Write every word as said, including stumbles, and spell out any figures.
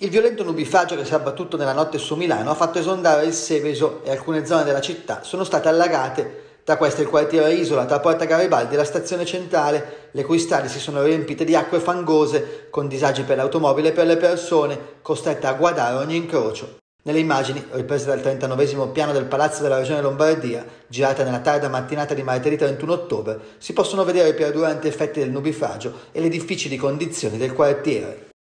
Il violento nubifragio che si è abbattuto nella notte su Milano ha fatto esondare il Seveso e alcune zone della città sono state allagate. Tra queste il quartiere Isola, tra Porta Garibaldi e la stazione centrale, le cui strade si sono riempite di acque fangose, con disagi per l'automobile e per le persone, costrette a guardare ogni incrocio. Nelle immagini, riprese dal trentanovesimo piano del Palazzo della Regione Lombardia, girate nella tarda mattinata di martedì trentuno ottobre, si possono vedere i perduranti effetti del nubifragio e le difficili condizioni del quartiere.